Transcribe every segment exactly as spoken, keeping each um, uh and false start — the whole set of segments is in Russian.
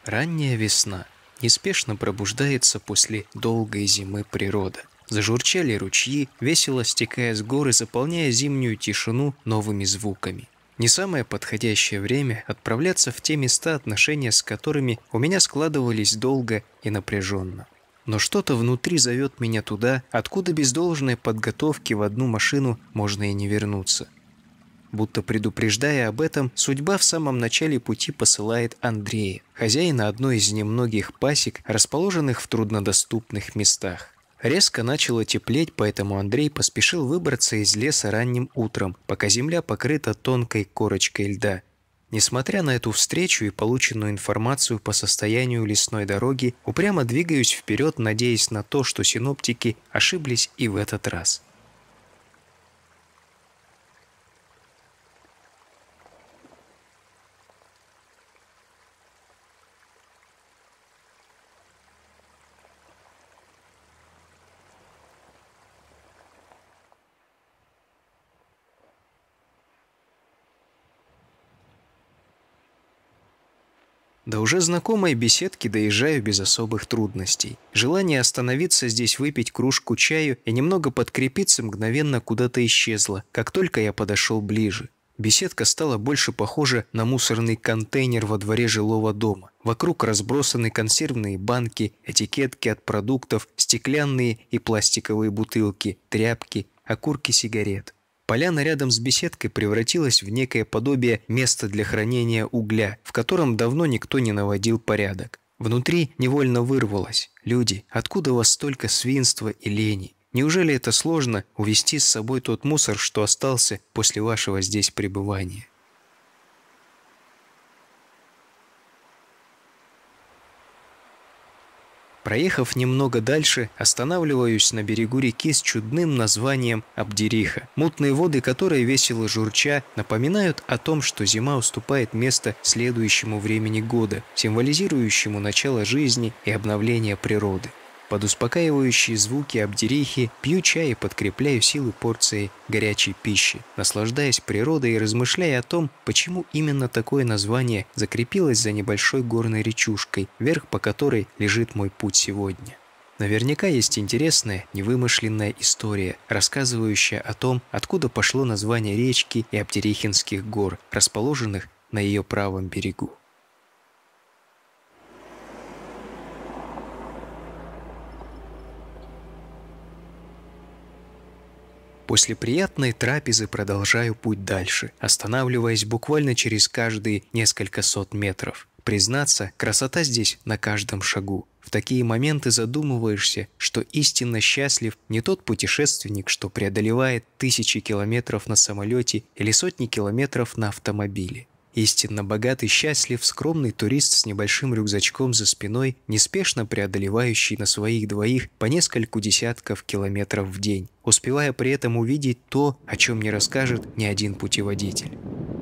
Ранняя весна. Неспешно пробуждается после долгой зимы природа. Зажурчали ручьи, весело стекая с гор и заполняя зимнюю тишину новыми звуками. Не самое подходящее время отправляться в те места, отношения с которыми у меня складывались долго и напряженно. Но что-то внутри зовет меня туда, откуда без должной подготовки в одну машину можно и не вернуться. Будто предупреждая об этом, судьба в самом начале пути посылает Андрея, хозяина одной из немногих пасек, расположенных в труднодоступных местах. Резко начало теплеть, поэтому Андрей поспешил выбраться из леса ранним утром, пока земля покрыта тонкой корочкой льда. Несмотря на эту встречу и полученную информацию по состоянию лесной дороги, упрямо двигаюсь вперед, надеясь на то, что синоптики ошиблись и в этот раз. До уже знакомой беседки доезжаю без особых трудностей. Желание остановиться здесь, выпить кружку чаю и немного подкрепиться мгновенно куда-то исчезло, как только я подошел ближе. Беседка стала больше похожа на мусорный контейнер во дворе жилого дома. Вокруг разбросаны консервные банки, этикетки от продуктов, стеклянные и пластиковые бутылки, тряпки, окурки сигарет. Поляна рядом с беседкой превратилась в некое подобие места для хранения угля, в котором давно никто не наводил порядок. Внутри невольно вырвалось: «Люди, откуда у вас столько свинства и лени? Неужели это сложно увести с собой тот мусор, что остался после вашего здесь пребывания?» Проехав немного дальше, останавливаюсь на берегу реки с чудным названием Абдериха, мутные воды которой, весело журча, напоминают о том, что зима уступает место следующему времени года, символизирующему начало жизни и обновление природы. Под успокаивающие звуки Абдерихи пью чай и подкрепляю силы порцией горячей пищи, наслаждаясь природой и размышляя о том, почему именно такое название закрепилось за небольшой горной речушкой, вверх по которой лежит мой путь сегодня. Наверняка есть интересная, невымышленная история, рассказывающая о том, откуда пошло название речки и Абдерихинских гор, расположенных на ее правом берегу. После приятной трапезы продолжаю путь дальше, останавливаясь буквально через каждые несколько сот метров. Признаться, красота здесь на каждом шагу. В такие моменты задумываешься, что истинно счастлив не тот путешественник, что преодолевает тысячи километров на самолете или сотни километров на автомобиле. Истинно богат и счастлив скромный турист с небольшим рюкзачком за спиной, неспешно преодолевающий на своих двоих по нескольку десятков километров в день, успевая при этом увидеть то, о чем не расскажет ни один путеводитель.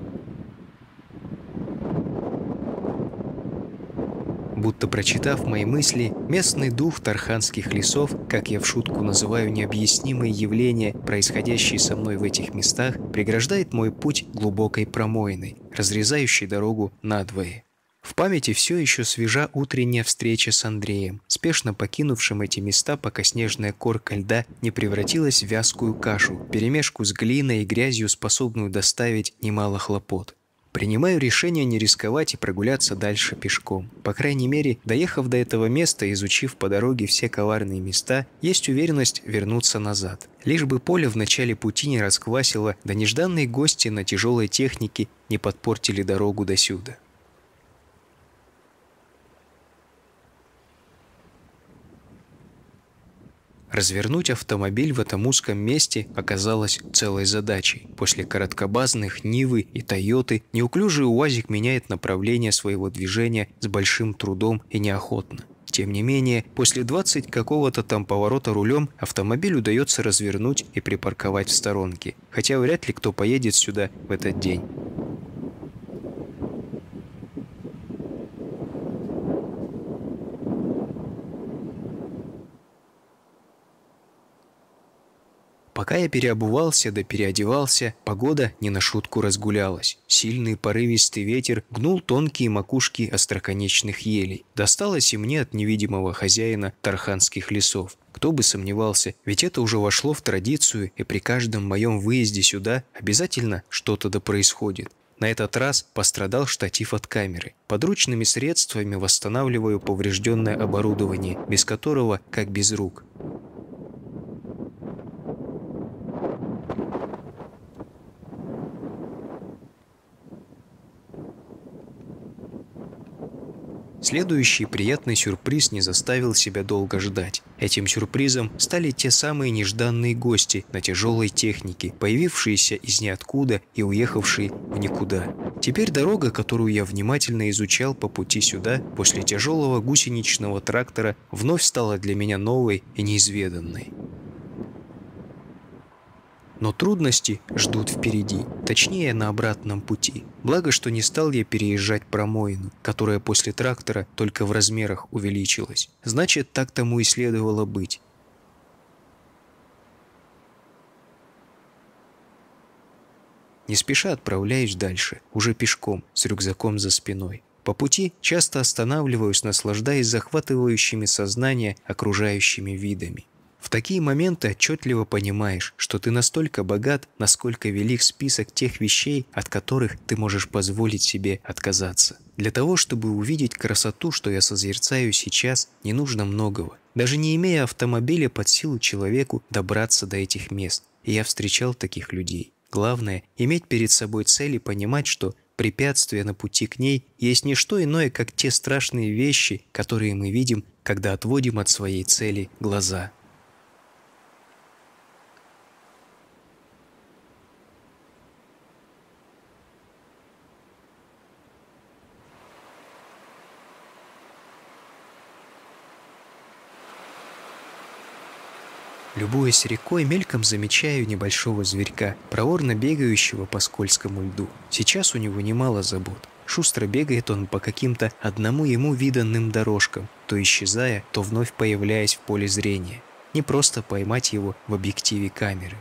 Будто прочитав мои мысли, местный дух тарханских лесов, как я в шутку называю необъяснимые явления, происходящие со мной в этих местах, преграждает мой путь глубокой промоиной, разрезающей дорогу надвое. В памяти все еще свежа утренняя встреча с Андреем, спешно покинувшим эти места, пока снежная корка льда не превратилась в вязкую кашу, вперемешку с глиной и грязью, способную доставить немало хлопот. Принимаю решение не рисковать и прогуляться дальше пешком. По крайней мере, доехав до этого места и изучив по дороге все коварные места, есть уверенность вернуться назад. Лишь бы поле в начале пути не расквасило, да нежданные гости на тяжелой технике не подпортили дорогу досюда. Развернуть автомобиль в этом узком месте оказалось целой задачей. После короткобазных Нивы и Тойоты неуклюжий УАЗик меняет направление своего движения с большим трудом и неохотно. Тем не менее, после двадцати какого-то там поворота рулем автомобиль удается развернуть и припарковать в сторонке, хотя вряд ли кто поедет сюда в этот день. Пока я переобувался да переодевался, погода не на шутку разгулялась. Сильный порывистый ветер гнул тонкие макушки остроконечных елей. Досталось и мне от невидимого хозяина тарханских лесов. Кто бы сомневался, ведь это уже вошло в традицию, и при каждом моем выезде сюда обязательно что-то да происходит. На этот раз пострадал штатив от камеры. Подручными средствами восстанавливаю поврежденное оборудование, без которого как без рук. Следующий приятный сюрприз не заставил себя долго ждать. Этим сюрпризом стали те самые нежданные гости на тяжелой технике, появившиеся из ниоткуда и уехавшие в никуда. Теперь дорога, которую я внимательно изучал по пути сюда, после тяжелого гусеничного трактора, вновь стала для меня новой и неизведанной. Но трудности ждут впереди, точнее на обратном пути. Благо, что не стал я переезжать промоину, которая после трактора только в размерах увеличилась. Значит, так тому и следовало быть. Не спеша отправляюсь дальше, уже пешком, с рюкзаком за спиной. По пути часто останавливаюсь, наслаждаясь захватывающими сознание окружающими видами. В такие моменты отчетливо понимаешь, что ты настолько богат, насколько велик список тех вещей, от которых ты можешь позволить себе отказаться. Для того, чтобы увидеть красоту, что я созерцаю сейчас, не нужно многого. Даже не имея автомобиля, под силу человеку добраться до этих мест. И я встречал таких людей. Главное – иметь перед собой цель и понимать, что препятствия на пути к ней есть не что иное, как те страшные вещи, которые мы видим, когда отводим от своей цели глаза. Любуясь рекой, мельком замечаю небольшого зверька, проворно бегающего по скользкому льду. Сейчас у него немало забот. Шустро бегает он по каким-то одному ему виданным дорожкам, то исчезая, то вновь появляясь в поле зрения. Не просто поймать его в объективе камеры.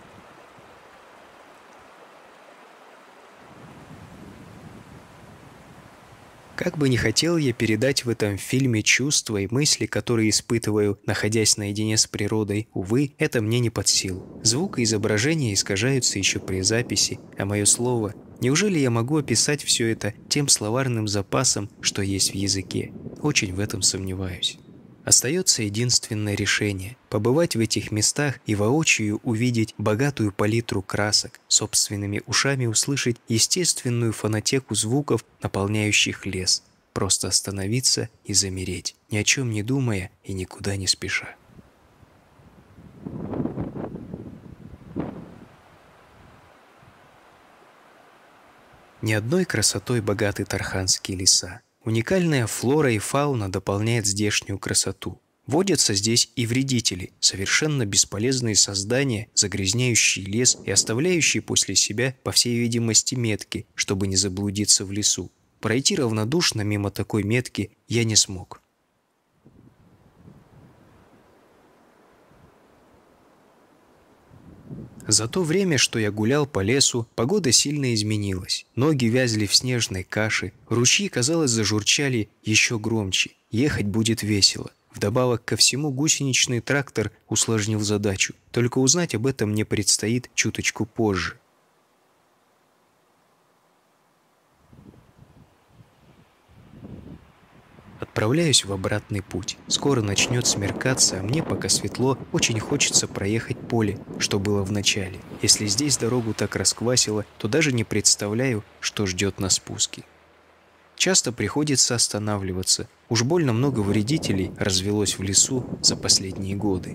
Как бы не хотел я передать в этом фильме чувства и мысли, которые испытываю, находясь наедине с природой, увы, это мне не под силу. Звук и изображение искажаются еще при записи, а мое слово... Неужели я могу описать все это тем словарным запасом, что есть в языке? Очень в этом сомневаюсь. Остается единственное решение – побывать в этих местах и воочию увидеть богатую палитру красок, собственными ушами услышать естественную фонотеку звуков, наполняющих лес. Просто остановиться и замереть, ни о чем не думая и никуда не спеша. Ни одной красотой богаты тарханские леса. Уникальная флора и фауна дополняет здешнюю красоту. Водятся здесь и вредители, совершенно бесполезные создания, загрязняющие лес и оставляющие после себя, по всей видимости, метки, чтобы не заблудиться в лесу. Пройти равнодушно мимо такой метки я не смог. За то время, что я гулял по лесу, погода сильно изменилась. Ноги вязли в снежной каше, ручьи, казалось, зажурчали еще громче. Ехать будет весело. Вдобавок ко всему гусеничный трактор усложнил задачу. Только узнать об этом мне предстоит чуточку позже. Отправляюсь в обратный путь. Скоро начнет смеркаться, а мне, пока светло, очень хочется проехать поле, что было в начале. Если здесь дорогу так расквасило, то даже не представляю, что ждет на спуске. Часто приходится останавливаться. Уж больно много вредителей развелось в лесу за последние годы.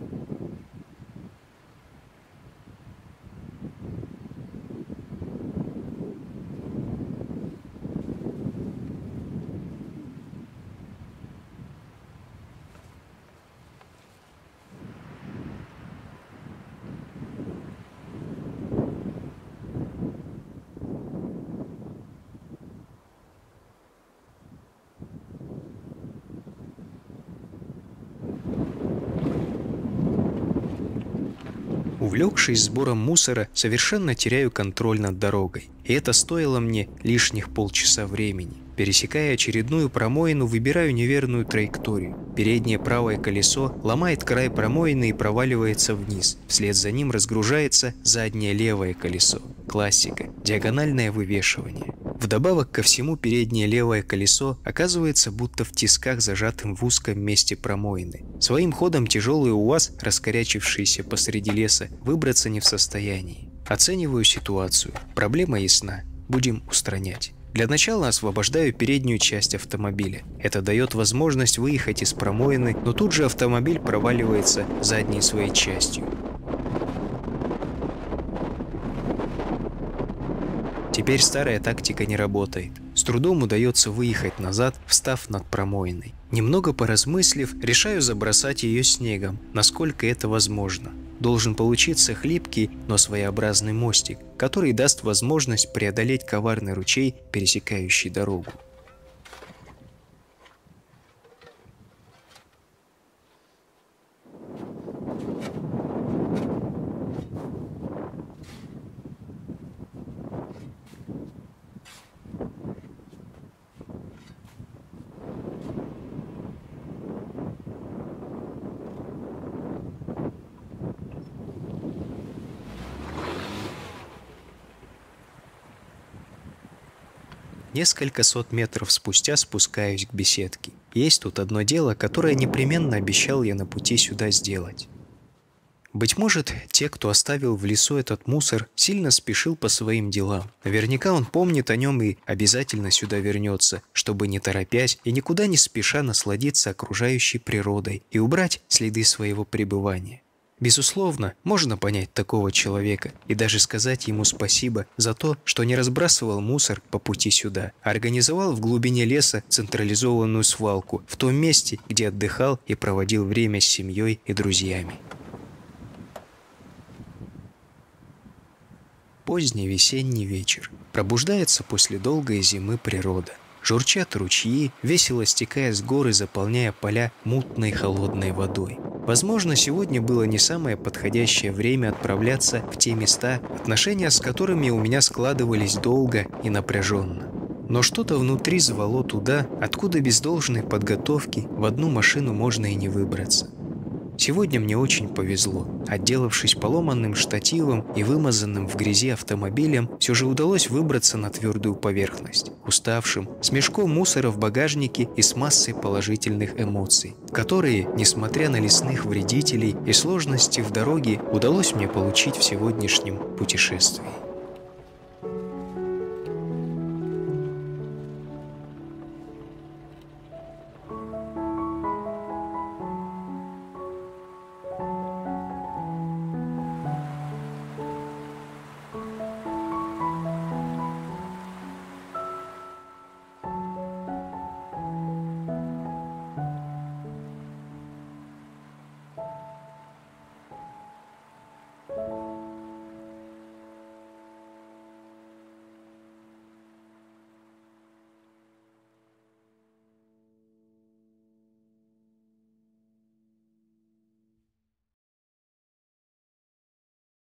Увлекшись сбором мусора, совершенно теряю контроль над дорогой. И это стоило мне лишних полчаса времени. Пересекая очередную промоину, выбираю неверную траекторию. Переднее правое колесо ломает край промоины и проваливается вниз. Вслед за ним разгружается заднее левое колесо. Классика. Диагональное вывешивание. Вдобавок ко всему, переднее левое колесо оказывается будто в тисках, зажатым в узком месте промоины. Своим ходом тяжелый УАЗ, раскорячившийся посреди леса, выбраться не в состоянии. Оцениваю ситуацию. Проблема ясна. Будем устранять. Для начала освобождаю переднюю часть автомобиля. Это дает возможность выехать из промоины, но тут же автомобиль проваливается задней своей частью. Теперь старая тактика не работает. С трудом удается выехать назад, встав над промоиной. Немного поразмыслив, решаю забросать ее снегом, насколько это возможно. Должен получиться хлипкий, но своеобразный мостик, который даст возможность преодолеть коварный ручей, пересекающий дорогу. Несколько сот метров спустя спускаюсь к беседке. Есть тут одно дело, которое непременно обещал я на пути сюда сделать. Быть может, те, кто оставил в лесу этот мусор, сильно спешил по своим делам. Наверняка он помнит о нем и обязательно сюда вернется, чтобы не торопясь и никуда не спеша насладиться окружающей природой и убрать следы своего пребывания. Безусловно, можно понять такого человека и даже сказать ему спасибо за то, что не разбрасывал мусор по пути сюда, а организовал в глубине леса централизованную свалку в том месте, где отдыхал и проводил время с семьей и друзьями. Поздний весенний вечер. Пробуждается после долгой зимы природа. Журчат ручьи, весело стекая с гор и заполняя поля мутной холодной водой. Возможно, сегодня было не самое подходящее время отправляться в те места, отношения с которыми у меня складывались долго и напряженно. Но что-то внутри звало туда, откуда без должной подготовки в одну машину можно и не выбраться. Сегодня мне очень повезло. Отделавшись поломанным штативом и вымазанным в грязи автомобилем, все же удалось выбраться на твердую поверхность. Уставшим, с мешком мусора в багажнике и с массой положительных эмоций, которые, несмотря на лесных вредителей и сложности в дороге, удалось мне получить в сегодняшнем путешествии.